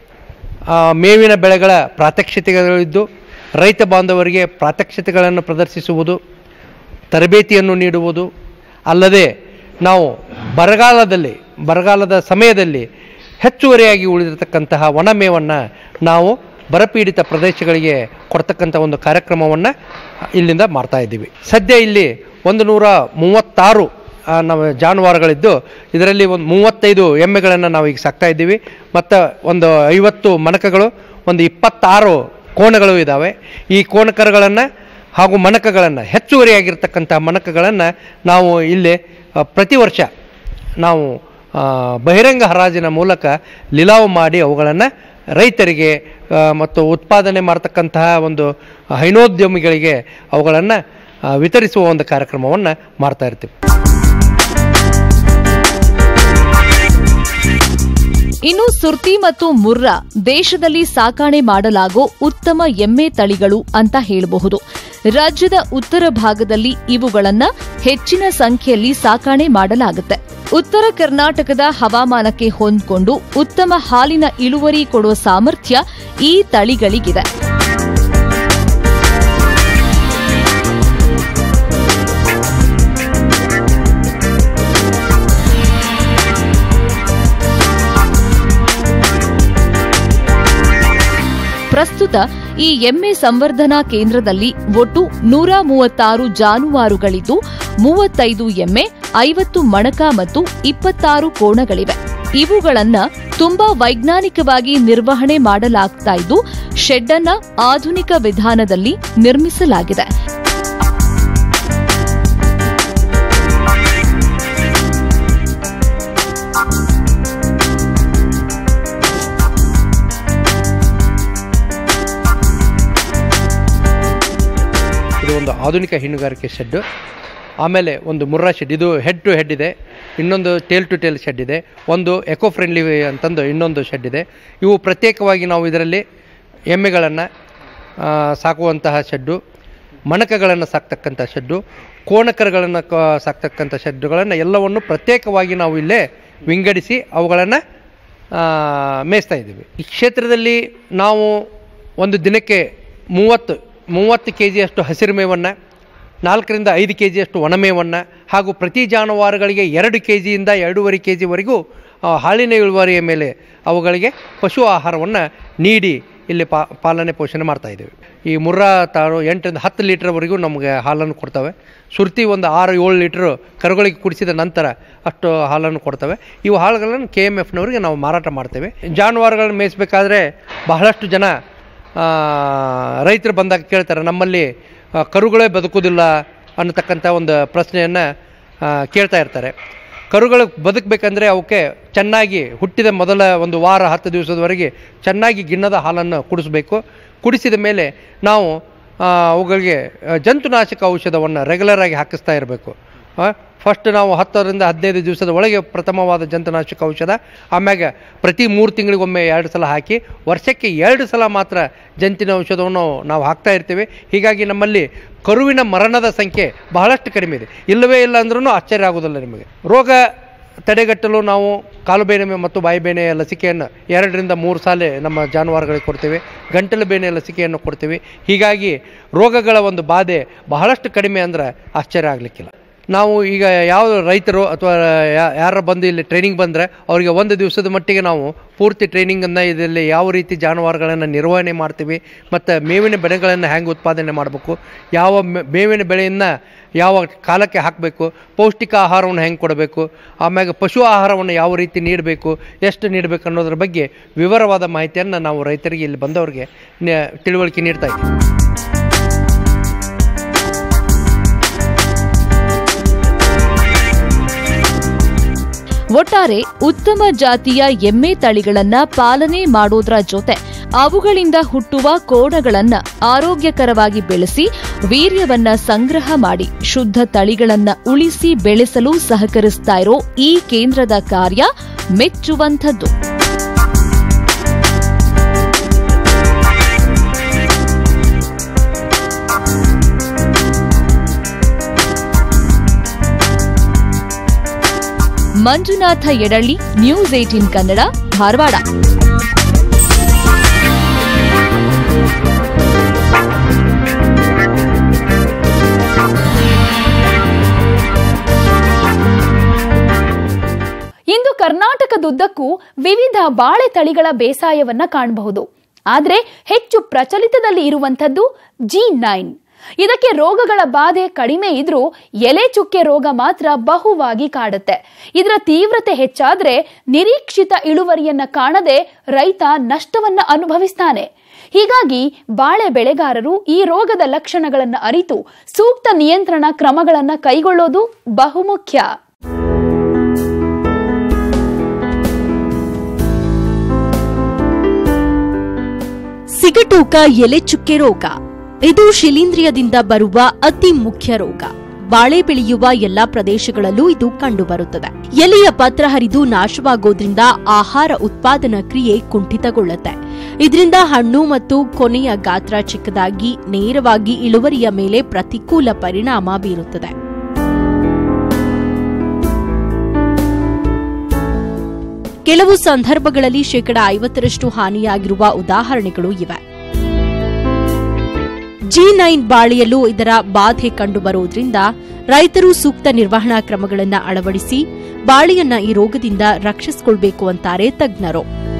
C: ಮೇವಿನ ಬೆಳೆಗಳ ಪ್ರಾತ್ಯಕ್ಷಿತೆಗಳಿದ್ದು ರೈತ ಬಾಂಧವರಿಗೆ ಪ್ರಾತ್ಯಕ್ಷಿತೆಗಳನ್ನು ಪ್ರದರ್ಶಿಸುವುದು, ತರಬೇತಿಯನ್ನು ನೀಡುವುದು ಅಲ್ಲದೆ ನಾವು ಬರಗಾಲದಲ್ಲಿ ಬರಗಾಲದ ಸಮಯದಲ್ಲಿ ಹೆಚ್ಚುವರಿಯಾಗಿ ಉಳಿದಿರತಕ್ಕಂತಹ ಒಣಮೇವನ್ನು ನಾವು ಬರಪೀಡಿತ ಪ್ರದೇಶಗಳಿಗೆ ಕೊಡ್ತಕ್ಕಂಥ ಒಂದು ಕಾರ್ಯಕ್ರಮವನ್ನು ಇಲ್ಲಿಂದ ಮಾಡ್ತಾ ಇದ್ದೀವಿ. ಸದ್ಯ ಇಲ್ಲಿ ಒಂದು ನೂರ ಮೂವತ್ತಾರು ನಾವು ಜಾನುವಾರುಗಳಿದ್ದು ಇದರಲ್ಲಿ ಒಂದು ಮೂವತ್ತೈದು ಎಮ್ಮೆಗಳನ್ನು ನಾವು ಈಗ ಸಾಕ್ತಾ ಇದ್ದೀವಿ ಮತ್ತು ಒಂದು ಐವತ್ತು ಮಣಕಗಳು, ಒಂದು ಇಪ್ಪತ್ತಾರು ಕೋಣಗಳು ಇದ್ದಾವೆ. ಈ ಕೋಣಕರುಗಳನ್ನು ಹಾಗೂ ಮಣಕಗಳನ್ನು ಹೆಚ್ಚುವರಿಯಾಗಿರ್ತಕ್ಕಂಥ ಮಣಕಗಳನ್ನು ನಾವು ಇಲ್ಲಿ ಪ್ರತಿ ವರ್ಷ ನಾವು ಬಹಿರಂಗ ಹರಾಜಿನ ಮೂಲಕ ಲಿಲಾವು ಮಾಡಿ ಅವುಗಳನ್ನು ರೈತರಿಗೆ ಮತ್ತು ಉತ್ಪಾದನೆ ಮಾಡ್ತಕ್ಕಂತಹ ಒಂದು ಹೈನೋದ್ಯಮಿಗಳಿಗೆ ಅವುಗಳನ್ನು ವಿತರಿಸುವ ಒಂದು ಕಾರ್ಯಕ್ರಮವನ್ನು ಮಾಡ್ತಾ ಇರ್ತೀವಿ.
D: ಇನ್ನು ಸುರ್ತಿ ಮತ್ತು ಮುರ್ರಾ ದೇಶದಲ್ಲಿ ಸಾಕಾಣೆ ಮಾಡಲಾಗೋ ಉತ್ತಮ ಎಮ್ಮೆ ತಳಿಗಳು ಅಂತ ಹೇಳಬಹುದು. ರಾಜ್ಯದ ಉತ್ತರ ಭಾಗದಲ್ಲಿ ಇವುಗಳನ್ನ ಹೆಚ್ಚಿನ ಸಂಖ್ಯೆಯಲ್ಲಿ ಸಾಕಾಣೆ ಮಾಡಲಾಗುತ್ತೆ. ಉತ್ತರ ಕರ್ನಾಟಕದ ಹವಾಮಾನಕ್ಕೆ ಹೊಂದಿಕೊಂಡು ಉತ್ತಮ ಹಾಲಿನ ಇಳುವರಿ ಕೊಡುವ ಸಾಮರ್ಥ್ಯ ಈ ತಳಿಗಳಿಗಿದೆ. ಪ್ರಸ್ತುತ ಈ ಎಮ್ಮೆ ಸಂವರ್ಧನಾ ಕೇಂದ್ರದಲ್ಲಿ ಒಟ್ಟು ನೂರ ಮೂವತ್ತಾರು ಜಾನುವಾರುಗಳಿದ್ದು ಮೂವತ್ತೈದು ಎಮ್ಮೆ, ಐವತ್ತು ಮಣಕ ಮತ್ತು ಇಪ್ಪತ್ತಾರು ಕೋಣಗಳಿವೆ. ಇವುಗಳನ್ನ ತುಂಬಾ ವೈಜ್ಞಾನಿಕವಾಗಿ ನಿರ್ವಹಣೆ ಮಾಡಲಾಗ್ತಾ ಇದ್ದು ಶೆಡ್ ಅನ್ನ ಆಧುನಿಕ ವಿಧಾನದಲ್ಲಿ ನಿರ್ಮಿಸಲಾಗಿದೆ.
C: ಇದು ಒಂದು ಆಧುನಿಕ ಹೈನುಗಾರಿಕೆ ಶೆಡ್ಡು. ಆಮೇಲೆ ಒಂದು ಮುರ್ರಾ ಶೆಡ್, ಇದು ಹೆಡ್ ಟು ಹೆಡ್ ಇದೆ. ಇನ್ನೊಂದು ಟೇಲ್ ಟು ಟೇಲ್ ಶೆಡ್ ಇದೆ. ಒಂದು ಎಕೋ ಫ್ರೆಂಡ್ಲಿ ಅಂತಂದು ಇನ್ನೊಂದು ಶೆಡ್ ಇದೆ. ಇವು ಪ್ರತ್ಯೇಕವಾಗಿ ನಾವು ಇದರಲ್ಲಿ ಎಮ್ಮೆಗಳನ್ನು ಸಾಕುವಂತಹ ಶೆಡ್ಡು, ಮಣಕಗಳನ್ನು ಸಾಕ್ತಕ್ಕಂಥ ಶೆಡ್ಡು, ಕೋಣಕರುಗಳನ್ನು ಸಾಕ್ತಕ್ಕಂಥ ಶೆಡ್ಡುಗಳನ್ನು ಎಲ್ಲವನ್ನು ಪ್ರತ್ಯೇಕವಾಗಿ ನಾವು ಇಲ್ಲೇ ವಿಂಗಡಿಸಿ ಅವುಗಳನ್ನು ಮೇಯಿಸ್ತಾ ಇದ್ದೀವಿ. ಈ ಕ್ಷೇತ್ರದಲ್ಲಿ ನಾವು ಒಂದು ದಿನಕ್ಕೆ ಮೂವತ್ತು ಮೂವತ್ತು ಕೆ ಜಿಯಷ್ಟು ಹಸಿರು ಮೇವನ್ನು, ನಾಲ್ಕರಿಂದ ಐದು ಕೆ ಜಿಯಷ್ಟು ಒಣಮೇವನ್ನು ಹಾಗೂ ಪ್ರತಿ ಜಾನುವಾರುಗಳಿಗೆ ಎರಡು ಕೆ ಜಿಯಿಂದ ಎರಡೂವರೆ ಕೆ ಜಿವರೆಗೂ ಹಾಲಿನ ಇಳುವರಿಯ ಮೇಲೆ ಅವುಗಳಿಗೆ ಪಶು ಆಹಾರವನ್ನು ನೀಡಿ ಇಲ್ಲಿ ಪಾ ಪಾಲನೆ ಪೋಷಣೆ ಮಾಡ್ತಾಯಿದ್ದೇವೆ. ಈ ಮುರ್ರಾ ತಾನು ಎಂಟರಿಂದ ಹತ್ತು ಲೀಟ್ರ್ವರೆಗೂ ನಮಗೆ ಹಾಲನ್ನು ಕೊಡ್ತವೆ. ಸುರ್ತಿ ಒಂದು ಆರು ಏಳು ಲೀಟ್ರು ಕರುಗಳಿಗೆ ಕುಡಿಸಿದ ನಂತರ ಅಷ್ಟು ಹಾಲನ್ನು ಕೊಡ್ತವೆ. ಇವು ಹಾಲುಗಳನ್ನು ಕೆ ಎಮ್ ಎಫ್ನವರಿಗೆ ನಾವು ಮಾರಾಟ ಮಾಡ್ತೇವೆ. ಜಾನುವಾರುಗಳನ್ನು ಮೇಯಿಸಬೇಕಾದ್ರೆ ಬಹಳಷ್ಟು ಜನ ರೈತರು ಬಂದಾಗ ಕೇಳ್ತಾರೆ, ನಮ್ಮಲ್ಲಿ ಕರುಗಳೇ ಬದುಕೋದಿಲ್ಲ ಅನ್ನತಕ್ಕಂಥ ಒಂದು ಪ್ರಶ್ನೆಯನ್ನು ಕೇಳ್ತಾ ಇರ್ತಾರೆ. ಕರುಗಳು ಬದುಕಬೇಕಂದ್ರೆ ಅವಕ್ಕೆ ಚೆನ್ನಾಗಿ ಹುಟ್ಟಿದ ಮೊದಲ ಒಂದು ವಾರ ಹತ್ತು ದಿವಸದವರೆಗೆ ಚೆನ್ನಾಗಿ ಗಿಣ್ಣದ ಹಾಲನ್ನು ಕುಡಿಸ್ಬೇಕು. ಕುಡಿಸಿದ ಮೇಲೆ ನಾವು ಅವುಗಳಿಗೆ ಜಂತುನಾಶಕ ಔಷಧವನ್ನು ರೆಗ್ಯುಲರಾಗಿ ಹಾಕಿಸ್ತಾ ಇರಬೇಕು. ಫಸ್ಟ್ ನಾವು ಹತ್ತರಿಂದ ಹದಿನೈದು ದಿವಸದ ಒಳಗೆ ಪ್ರಥಮವಾದ ಜಂತುನಾಶಕ ಔಷಧ, ಆಮ್ಯಾಗ ಪ್ರತಿ ಮೂರು ತಿಂಗಳಿಗೊಮ್ಮೆ ಎರಡು ಸಲ ಹಾಕಿ ವರ್ಷಕ್ಕೆ ಎರಡು ಸಲ ಮಾತ್ರ ಜಂತಿನ ಔಷಧವನ್ನು ನಾವು ಹಾಕ್ತಾ ಇರ್ತೀವಿ. ಹೀಗಾಗಿ ನಮ್ಮಲ್ಲಿ ಕರುವಿನ ಮರಣದ ಸಂಖ್ಯೆ ಬಹಳಷ್ಟು ಕಡಿಮೆ ಇದೆ. ಇಲ್ಲವೇ ಇಲ್ಲ ಅಂದ್ರೂ ಆಶ್ಚರ್ಯ ಆಗೋದಿಲ್ಲ ನಿಮಗೆ. ರೋಗ ತಡೆಗಟ್ಟಲು ನಾವು ಕಾಲುಬೇನೆ ಮತ್ತು ಬಾಯಿಬೇನೆಯ ಲಸಿಕೆಯನ್ನು ಎರಡರಿಂದ ಮೂರು ಸಾಲೆ ನಮ್ಮ ಜಾನುವಾರುಗಳಿಗೆ ಕೊಡ್ತೇವೆ. ಗಂಟಲು ಬೇನೆಯ ಲಸಿಕೆಯನ್ನು ಕೊಡ್ತೀವಿ. ಹೀಗಾಗಿ ರೋಗಗಳ ಒಂದು ಬಾಧೆ ಬಹಳಷ್ಟು ಕಡಿಮೆ ಅಂದರೆ ಆಶ್ಚರ್ಯ ಆಗಲಿಕ್ಕಿಲ್ಲ. ನಾವು ಈಗ ಯಾವ ರೈತರು ಅಥವಾ ಯಾರು ಬಂದು ಇಲ್ಲಿ ಟ್ರೈನಿಂಗ್ ಬಂದರೆ ಅವರಿಗೆ ಒಂದು ದಿವಸದ ಮಟ್ಟಿಗೆ ನಾವು ಪೂರ್ತಿ ಟ್ರೈನಿಂಗನ್ನು ಇದರಲ್ಲಿ ಯಾವ ರೀತಿ ಜಾನುವಾರುಗಳನ್ನು ನಿರ್ವಹಣೆ ಮಾಡ್ತೀವಿ ಮತ್ತು ಮೇವಿನ ಬೆಳೆಗಳನ್ನು ಹೆಂಗೆ ಉತ್ಪಾದನೆ ಮಾಡಬೇಕು, ಯಾವ ಮೇವಿನ ಬೆಳೆಯನ್ನು ಯಾವ ಕಾಲಕ್ಕೆ ಹಾಕಬೇಕು, ಪೌಷ್ಟಿಕ ಆಹಾರವನ್ನು ಹೆಂಗೆ ಕೊಡಬೇಕು, ಆಮ್ಯಾಗ ಪಶು ಆಹಾರವನ್ನು ಯಾವ ರೀತಿ ನೀಡಬೇಕು, ಎಷ್ಟು ನೀಡಬೇಕು ಅನ್ನೋದ್ರ ಬಗ್ಗೆ ವಿವರವಾದ ಮಾಹಿತಿಯನ್ನು ನಾವು ರೈತರಿಗೆ ಇಲ್ಲಿ ಬಂದವರಿಗೆ ತಿಳುವಳಿಕೆ ನೀಡ್ತಾ ಇದ್ದೀವಿ.
D: ಒಟ್ಟಾರೆ ಉತ್ತಮ ಜಾತಿಯ ಎಮ್ಮೆ ತಳಿಗಳನ್ನ ಪಾಲನೆ ಮಾಡೋದ್ರ ಜೊತೆ ಅವುಗಳಿಂದ ಹುಟ್ಟುವ ಕೋಣಗಳನ್ನ ಆರೋಗ್ಯಕರವಾಗಿ ಬೆಳೆಸಿ ವೀರ್ಯವನ್ನ ಸಂಗ್ರಹ ಮಾಡಿ ಶುದ್ಧ ತಳಿಗಳನ್ನ ಉಳಿಸಿ ಬೆಳೆಸಲು ಸಹಕರಿಸ್ತಾ ಇರೋ ಈ ಕೇಂದ್ರದ ಕಾರ್ಯ ಮೆಚ್ಚುವಂಥದ್ದು. Manjunatha Yadalli, news eighteen Kannada, Dharwad.
A: ಇಂದು ಕರ್ನಾಟಕದುದ್ದಕ್ಕೂ ವಿವಿಧ ಬಾಳೆ ತಳಿಗಳ ಬೇಸಾಯವನ್ನ ಕಾಣಬಹುದು. ಆದರೆ ಹೆಚ್ಚು ಪ್ರಚಲಿತದಲ್ಲಿ ಇರುವಂತದ್ದು ಜಿ ನೈನ್. ಇದಕ್ಕೆ ರೋಗಗಳ ಬಾಧೆ ಕಡಿಮೆ ಇದ್ರೂ ಎಲೆ ಚುಕ್ಕೆ ರೋಗ ಮಾತ್ರ ಬಹುವಾಗಿ ಕಾಡುತ್ತೆ. ಇದರ ತೀವ್ರತೆ ಹೆಚ್ಚಾದ್ರೆ ನಿರೀಕ್ಷಿತ ಇಳುವರಿಯನ್ನ ಕಾಣದೆ ರೈತ ನಷ್ಟವನ್ನ ಅನುಭವಿಸ್ತಾನೆ. ಹೀಗಾಗಿ ಬಾಳೆ ಬೆಳೆಗಾರರು ಈ ರೋಗದ ಲಕ್ಷಣಗಳನ್ನು ಅರಿತು ಸೂಕ್ತ ನಿಯಂತ್ರಣ ಕ್ರಮಗಳನ್ನು ಕೈಗೊಳ್ಳೋದು ಬಹುಮುಖ್ಯ.
E: ಸಿಗಟೋಕ ಎಲೆ ಚುಕ್ಕೆ ರೋಗ ಇದು ಶಿಲೀಂಧ್ರದಿಂದ ಬರುವ ಅತಿ ಮುಖ್ಯ ರೋಗ. ಬಾಳೆ ಬೆಳೆಯುವ ಎಲ್ಲಾ ಪ್ರದೇಶಗಳಲ್ಲೂ ಇದು ಕಂಡುಬರುತ್ತದೆ. ಎಲೆಯ ಪತ್ರ ಹರಿದು ನಾಶವಾಗೋದ್ರಿಂದ ಆಹಾರ ಉತ್ಪಾದನಾ ಕ್ರಿಯೆ ಕುಂಠಿತಗೊಳ್ಳುತ್ತೆ. ಇದರಿಂದ ಹಣ್ಣು ಮತ್ತು ಕೊನೆಯ ಗಾತ್ರ ಚಿಕ್ಕದಾಗಿ ನೇರವಾಗಿ ಇಳುವರಿಯ ಮೇಲೆ ಪ್ರತಿಕೂಲ ಪರಿಣಾಮ ಬೀರುತ್ತದೆ. ಕೆಲವು ಸಂದರ್ಭಗಳಲ್ಲಿ ಶೇಕಡಾ ಐವತ್ತರಷ್ಟು ಹಾನಿಯಾಗಿರುವ ಉದಾಹರಣೆಗಳು ಇವೆ. ಜಿ ನೈನ್ ಬಾಳೆಯಲ್ಲೂ ಇದರ ಬಾಧೆ ಕಂಡುಬರುವುದರಿಂದ ರೈತರು ಸೂಕ್ತ ನಿರ್ವಹಣಾ ಕ್ರಮಗಳನ್ನು ಅಳವಡಿಸಿ ಬಾಳೆಯನ್ನ ಈ ರೋಗದಿಂದ ರಕ್ಷಿಸಿಕೊಳ್ಳಬೇಕು ಅಂತಾರೆ ತಜ್ಞರು.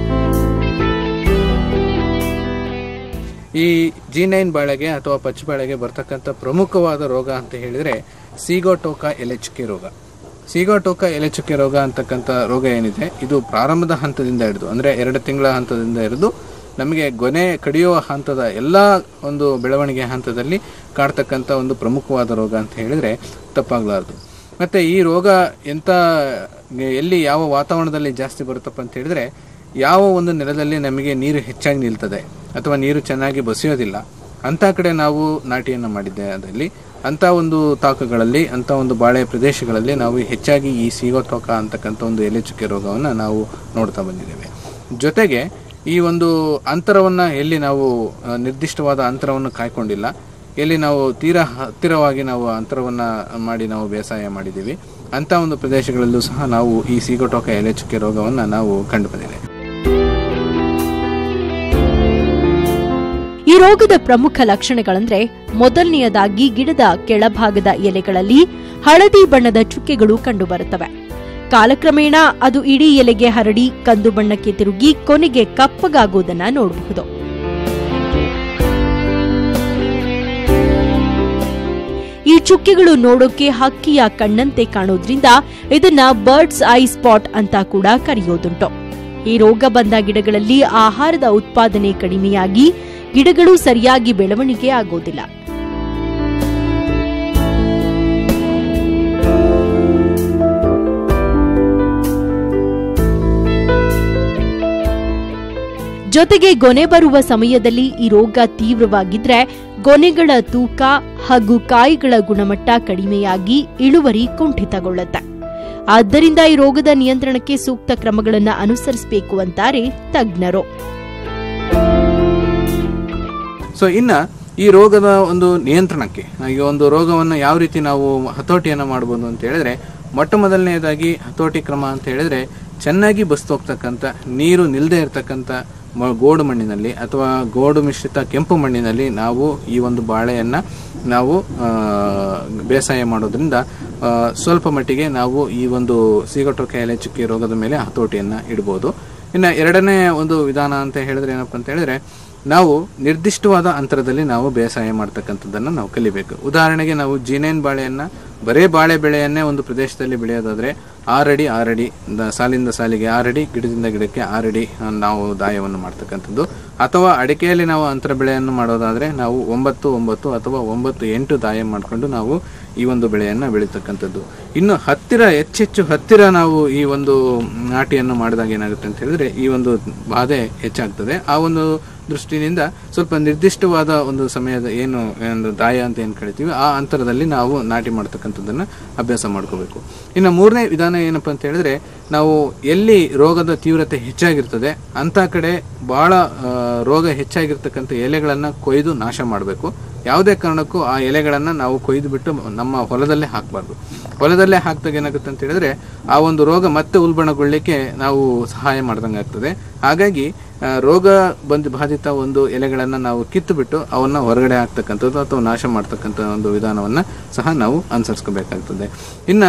F: ಈ ಜಿ ನೈನ್ ಬಾಳೆಗೆ ಅಥವಾ ಪಚ್ಚ ಬಾಳೆಗೆ ಬರ್ತಕ್ಕಂಥ ಪ್ರಮುಖವಾದ ರೋಗ ಅಂತ ಹೇಳಿದ್ರೆ ಸಿಗೋಟೋಕ ಎಲೆಚುಕ್ಕೆ ರೋಗ. ಸಿಗೋಟೋಕ ಎಲೆಚುಕ್ಕೆ ರೋಗ ಅಂತಕ್ಕಂಥ ರೋಗ ಏನಿದೆ, ಇದು ಪ್ರಾರಂಭದ ಹಂತದಿಂದ ಹಿಡಿದು ಅಂದ್ರೆ ಎರಡು ತಿಂಗಳ ಹಂತದಿಂದ ಹಿಡಿದು ನಮಗೆ ಗೊನೆ ಕಡಿಯುವ ಹಂತದ ಎಲ್ಲ ಒಂದು ಬೆಳವಣಿಗೆ ಹಂತದಲ್ಲಿ ಕಾಡ್ತಕ್ಕಂಥ ಒಂದು ಪ್ರಮುಖವಾದ ರೋಗ ಅಂತ ಹೇಳಿದ್ರೆ ತಪ್ಪಾಗಲಾರದು. ಮತ್ತೆ ಈ ರೋಗ ಎಂತ ಎಲ್ಲಿ ಯಾವ ವಾತಾವರಣದಲ್ಲಿ ಜಾಸ್ತಿ ಬರುತ್ತಪ್ಪ ಅಂತ ಹೇಳಿದ್ರೆ, ಯಾವ ಒಂದು ನೆಲದಲ್ಲಿ ನಮಗೆ ನೀರು ಹೆಚ್ಚಾಗಿ ನಿಲ್ತದೆ ಅಥವಾ ನೀರು ಚೆನ್ನಾಗಿ ಬಸಿಯೋದಿಲ್ಲ ಅಂತ ಕಡೆ ನಾವು ನಾಟಿಯನ್ನು ಮಾಡಿದ್ದೆ. ಅದರಲ್ಲಿ ಅಂತ ಒಂದು ತಾಕಗಳಲ್ಲಿ ಅಂತ ಒಂದು ಬಾಳೆ ಪ್ರದೇಶಗಳಲ್ಲಿ ನಾವು ಹೆಚ್ಚಾಗಿ ಈ ಸಿಗೋಟೋಕ ಅಂತಕ್ಕಂಥ ಒಂದು ಎಲೆ ಚುಕ್ಕೆ ರೋಗವನ್ನು ನಾವು ನೋಡ್ತಾ ಬಂದಿದ್ದೇವೆ. ಜೊತೆಗೆ ಈ ಒಂದು ಅಂತರವನ್ನ ಎಲ್ಲಿ ನಾವು ನಿರ್ದಿಷ್ಟವಾದ ಅಂತರವನ್ನು ಕಾಯ್ಕೊಂಡಿಲ್ಲ, ಎಲ್ಲಿ ನಾವು ತೀರಾ ಹತ್ತಿರವಾಗಿ ನಾವು ಅಂತರವನ್ನ ಮಾಡಿ ನಾವು ಬೇಸಾಯ ಮಾಡಿದ್ದೀವಿ ಅಂತ ಒಂದು ಪ್ರದೇಶಗಳಲ್ಲೂ ಸಹ ನಾವು ಈ ಸಿಗೋಟೋಕ ಎಲೆ ಚುಕ್ಕೆ ರೋಗವನ್ನು ನಾವು ಕಂಡು ಬಂದಿದೆ.
E: ಈ ರೋಗದ ಪ್ರಮುಖ ಲಕ್ಷಣಗಳಂದ್ರೆ, ಮೊದಲನೆಯದಾಗಿ ಗಿಡದ ಕೆಳಭಾಗದ ಎಲೆಗಳಲ್ಲಿ ಹಳದಿ ಬಣ್ಣದ ಚುಕ್ಕೆಗಳು ಕಂಡುಬರುತ್ತವೆ. ಕಾಲಕ್ರಮೇಣ ಅದು ಇಡೀ ಎಲೆಗೆ ಹರಡಿ ಕಂದು ಬಣ್ಣಕ್ಕೆ ತಿರುಗಿ ಕೊನೆಗೆ ಕಪ್ಪಗಾಗುವುದನ್ನ ನೋಡಬಹುದು. ಈ ಚುಕ್ಕೆಗಳು ನೋಡೋಕೆ ಹಕ್ಕಿಯ ಕಣ್ಣಂತೆ ಕಾಣೋದ್ರಿಂದ ಇದನ್ನ ಬರ್ಡ್ಸ್ ಐ ಸ್ಪಾಟ್ ಅಂತ ಕೂಡ ಕರೆಯೋದುಂಟು. ಈ ರೋಗ ಬಂದ ಗಿಡಗಳಲ್ಲಿ ಆಹಾರದ ಉತ್ಪಾದನೆ ಕಡಿಮೆಯಾಗಿ ಗಿಡಗಳು ಸರಿಯಾಗಿ ಬೆಳವಣಿಗೆ ಆಗೋದಿಲ್ಲ. ಜೊತೆಗೆ ಗೊನೆ ಬರುವ ಸಮಯದಲ್ಲಿ ಈ ರೋಗ ತೀವ್ರವಾಗಿದ್ರೆ ಗೊನೆಗಳ ತೂಕ ಹಾಗೂ ಕಾಯಿಗಳ ಗುಣಮಟ್ಟ ಕಡಿಮೆಯಾಗಿ ಇಳುವರಿ ಕುಂಠಿತಗೊಳ್ಳುತ್ತೆ. ಆದ್ದರಿಂದ ಈ ರೋಗದ ನಿಯಂತ್ರಣಕ್ಕೆ ಸೂಕ್ತ ಕ್ರಮಗಳನ್ನು ಅನುಸರಿಸಬೇಕು ಅಂತಾರೆ ತಜ್ಞರು.
F: ಸೊ ಇನ್ನ ಈ ರೋಗದ ಒಂದು ನಿಯಂತ್ರಣಕ್ಕೆ, ಈ ಒಂದು ರೋಗವನ್ನು ಯಾವ ರೀತಿ ನಾವು ಹತೋಟಿಯನ್ನು ಮಾಡಬಹುದು ಅಂತ ಹೇಳಿದ್ರೆ, ಮೊಟ್ಟ ಮೊದಲನೆಯದಾಗಿ ಹತೋಟಿ ಕ್ರಮ ಅಂತ ಹೇಳಿದ್ರೆ ಚೆನ್ನಾಗಿ ಬಸ್ತೋಗ್ತಕ್ಕಂಥ ನೀರು ನಿಲ್ಲದೆ ಇರತಕ್ಕಂಥ ಗೋಡು ಮಣ್ಣಿನಲ್ಲಿ ಅಥವಾ ಗೋಡು ಮಿಶ್ರಿತ ಕೆಂಪು ಮಣ್ಣಿನಲ್ಲಿ ನಾವು ಈ ಒಂದು ಬಾಳೆಯನ್ನು ನಾವು ಬೇಸಾಯ ಮಾಡೋದ್ರಿಂದ ಸ್ವಲ್ಪ ಮಟ್ಟಿಗೆ ನಾವು ಈ ಒಂದು ಸಿಗೊಟೋಕ ಎಲೆ ಚುಕ್ಕಿ ರೋಗದ ಮೇಲೆ ಹತೋಟಿಯನ್ನು ಇಡ್ಬೋದು. ಇನ್ನು ಎರಡನೇ ಒಂದು ವಿಧಾನ ಅಂತ ಹೇಳಿದ್ರೆ ಏನಪ್ಪ ಅಂತ ಹೇಳಿದ್ರೆ ನಾವು ನಿರ್ದಿಷ್ಟವಾದ ಅಂತರದಲ್ಲಿ ನಾವು ಬೇಸಾಯ ಮಾಡ್ತಕ್ಕಂಥದ್ದನ್ನು ನಾವು ಕಲಿಬೇಕು. ಉದಾಹರಣೆಗೆ ನಾವು ಜೀನೇನ್ ಬಾಳೆಯನ್ನು ಬರೇ ಬಾಳೆ ಬೆಳೆಯನ್ನೇ ಒಂದು ಪ್ರದೇಶದಲ್ಲಿ ಬೆಳೆಯೋದಾದರೆ ಆರಡಿ ಆರಡಿ ಸಾಲಿಂದ ಸಾಲಿಗೆ ಆರಡಿ, ಗಿಡದಿಂದ ಗಿಡಕ್ಕೆ ಆರಡಿ ನಾವು ದಾಯವನ್ನು ಮಾಡ್ತಕ್ಕಂಥದ್ದು. ಅಥವಾ ಅಡಿಕೆಯಲ್ಲಿ ನಾವು ಅಂತರ ಬೆಳೆಯನ್ನು ಮಾಡೋದಾದರೆ ನಾವು ಒಂಬತ್ತು ಒಂಬತ್ತು ಅಥವಾ ಒಂಬತ್ತು ಎಂಟು ದಾಯ ಮಾಡಿಕೊಂಡು ನಾವು ಈ ಒಂದು ಬೆಳೆಯನ್ನು ಬೆಳೀತಕ್ಕಂಥದ್ದು. ಇನ್ನು ಹತ್ತಿರ ಹೆಚ್ಚೆಚ್ಚು ಹತ್ತಿರ ನಾವು ಈ ಒಂದು ನಾಟಿಯನ್ನು ಮಾಡಿದಾಗ ಏನಾಗುತ್ತೆ ಅಂತ ಹೇಳಿದ್ರೆ ಈ ಒಂದು ಬಾಧೆ ಹೆಚ್ಚಾಗ್ತದೆ. ಆ ಒಂದು ದೃಷ್ಟಿನಿಂದ ಸ್ವಲ್ಪ ನಿರ್ದಿಷ್ಟವಾದ ಒಂದು ಸಮಯದ ಏನು ಒಂದು ದಾಯ ಅಂತ ಏನು ಕರಿತೀವಿ ಆ ಅಂತರದಲ್ಲಿ ನಾವು ನಾಟಿ ಮಾಡ್ತಕ್ಕಂಥದ್ದನ್ನು ಅಭ್ಯಾಸ ಮಾಡ್ಕೋಬೇಕು. ಇನ್ನು ಮೂರನೇ ವಿಧಾನ ಏನಪ್ಪ ಅಂತ ಹೇಳಿದ್ರೆ ನಾವು ಎಲ್ಲಿ ರೋಗದ ತೀವ್ರತೆ ಹೆಚ್ಚಾಗಿರ್ತದೆ ಅಂಥ ಕಡೆ ಭಾಳ ರೋಗ ಹೆಚ್ಚಾಗಿರ್ತಕ್ಕಂಥ ಎಲೆಗಳನ್ನು ಕೊಯ್ದು ನಾಶ ಮಾಡಬೇಕು. ಯಾವುದೇ ಕಾರಣಕ್ಕೂ ಆ ಎಲೆಗಳನ್ನು ನಾವು ಕೊಯ್ದು ಬಿಟ್ಟು ನಮ್ಮ ಹೊಲದಲ್ಲೇ ಹಾಕಬಾರ್ದು. ಹೊಲದಲ್ಲೇ ಹಾಕಿದಾಗ ಏನಾಗುತ್ತೆ ಅಂತ ಹೇಳಿದ್ರೆ ಆ ಒಂದು ರೋಗ ಮತ್ತೆ ಉಲ್ಬಣಗೊಳ್ಳಲಿಕ್ಕೆ ನಾವು ಸಹಾಯ ಮಾಡ್ದಂಗೆ ಆಗ್ತದೆ. ಹಾಗಾಗಿ ರೋಗ ಬಂದು ಬಾಧಿತ ಒಂದು ಎಲೆಗಳನ್ನು ನಾವು ಕಿತ್ತು ಬಿಟ್ಟು ಅವನ್ನ ಹೊರಗಡೆ ಹಾಕ್ತಕ್ಕಂಥದ್ದು ಅಥವಾ ನಾಶ ಮಾಡ್ತಕ್ಕಂಥ ಒಂದು ವಿಧಾನವನ್ನು ಸಹ ನಾವು ಅನುಸರಿಸ್ಕೋಬೇಕಾಗ್ತದೆ. ಇನ್ನು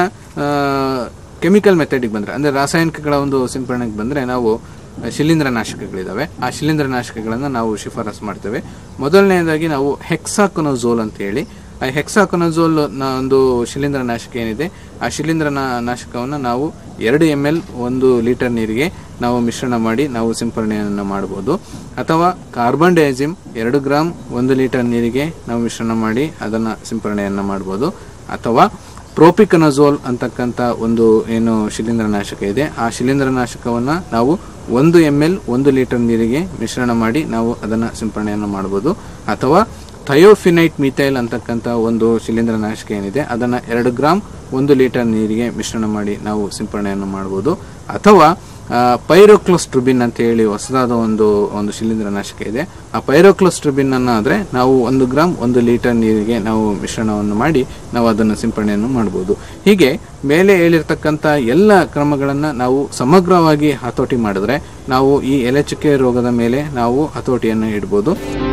F: ಕೆಮಿಕಲ್ ಮೆಥಡಿಗೆ ಬಂದರೆ ಅಂದರೆ ರಾಸಾಯನಿಕಗಳ ಒಂದು ಸಿಂಪರಣೆಗೆ ಬಂದರೆ ನಾವು ಶಿಲೀಂಧ್ರ ನಾಶಕಗಳಿದ್ದಾವೆ. ಆ ಶಿಲೀಂಧ್ರ ನಾಶಕಗಳನ್ನು ನಾವು ಶಿಫಾರಸು ಮಾಡ್ತೇವೆ. ಮೊದಲನೇದಾಗಿ ನಾವು ಹೆಕ್ಸಾಕೊನಜೋಲ್ ಅಂತ ಹೇಳಿ ಆ ಹೆಕ್ಸಾಕೊನಜೋಲ್ ಒಂದು ಶಿಲೀಂಧ್ರ ನಾಶಕ ಏನಿದೆ ಆ ಶಿಲೀಂಧ್ರ ನಾಶಕವನ್ನು ನಾವು ಎರಡು ಎಮ್ ಎಲ್ ಒಂದು ಲೀಟರ್ ನೀರಿಗೆ ನಾವು ಮಿಶ್ರಣ ಮಾಡಿ ನಾವು ಸಿಂಪರಣೆಯನ್ನು ಮಾಡ್ಬೋದು. ಅಥವಾ ಕಾರ್ಬನ್ ಡೈಆಕ್ಸೈಡ್ ಎರಡು ಗ್ರಾಮ್ ಒಂದು ಲೀಟರ್ ನೀರಿಗೆ ನಾವು ಮಿಶ್ರಣ ಮಾಡಿ ಅದನ್ನು ಸಿಂಪರಣೆಯನ್ನು ಮಾಡ್ಬೋದು. ಅಥವಾ ಪ್ರೋಪಿಕನಜೋಲ್ ಅಂತಕ್ಕಂಥ ಒಂದು ಏನು ಶಿಲೀಂಧ್ರನಾಶಕ ಇದೆ ಆ ಶಿಲೀಂಧ್ರನಾಶಕವನ್ನು ನಾವು ಒಂದು ಎಮ್ ಎಲ್ ಒಂದು ಲೀಟರ್ ನೀರಿಗೆ ಮಿಶ್ರಣ ಮಾಡಿ ನಾವು ಅದನ್ನು ಸಿಂಪರಣೆಯನ್ನು ಮಾಡ್ಬೋದು. ಅಥವಾ ಥಯೋಫಿನೈಟ್ ಮಿಥೈಲ್ ಅಂತಕ್ಕಂಥ ಒಂದು ಶಿಲೀಂಧ್ರನಾಶಕ ಏನಿದೆ ಅದನ್ನು ಎರಡು ಗ್ರಾಮ್ ಒಂದು ಲೀಟರ್ ನೀರಿಗೆ ಮಿಶ್ರಣ ಮಾಡಿ ನಾವು ಸಿಂಪರಣೆಯನ್ನು ಮಾಡ್ಬೋದು. ಅಥವಾ ಪೈರೋಕ್ಲೋಸ್ಟ್ರುಬಿನ್ ಅಂತ ಹೇಳಿ ಹೊಸದಾದ ಒಂದು ಒಂದು ಶಿಲೀಂಧ್ರನಾಶಕ ಇದೆ. ಆ ಪೈರೋಕ್ಲೋಸ್ಟ್ರುಬಿನ್ ಅನ್ನು ಆದರೆ ನಾವು ಒಂದು ಗ್ರಾಮ್ ಒಂದು ಲೀಟರ್ ನೀರಿಗೆ ನಾವು ಮಿಶ್ರಣವನ್ನು ಮಾಡಿ ನಾವು ಅದನ್ನು ಸಿಂಪರಣೆಯನ್ನು ಮಾಡ್ಬೋದು. ಹೀಗೆ ಮೇಲೆ ಹೇಳಿರ್ತಕ್ಕಂಥ ಎಲ್ಲ ಕ್ರಮಗಳನ್ನು ನಾವು ಸಮಗ್ರವಾಗಿ ಹತೋಟಿ ಮಾಡಿದ್ರೆ ನಾವು ಈ ಎಲೆಚುಕ್ಕೆ ರೋಗದ ಮೇಲೆ ನಾವು ಹತೋಟಿಯನ್ನು ಇಡ್ಬೋದು.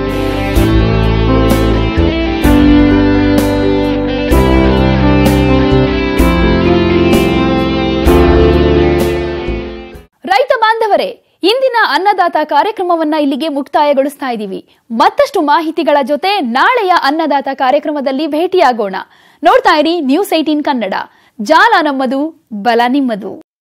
A: ರೈತ ಬಾಂಧವರೇ, ಇಂದಿನ ಅನ್ನದಾತ ಕಾರ್ಯಕ್ರಮವನ್ನ ಇಲ್ಲಿಗೆ ಮುಕ್ತಾಯಗೊಳಿಸ್ತಾ ಇದ್ದೀವಿ. ಮತ್ತಷ್ಟು ಮಾಹಿತಿಗಳ ಜೊತೆ ನಾಳೆಯ ಅನ್ನದಾತ ಕಾರ್ಯಕ್ರಮದಲ್ಲಿ ಭೇಟಿಯಾಗೋಣ. ನೋಡ್ತಾ ಇರಿ ನ್ಯೂಸ್ ಏಟೀನ್ ಕನ್ನಡ. ಜಾಲ ನಮ್ಮದು, ಬಲ ನಿಮ್ಮದು.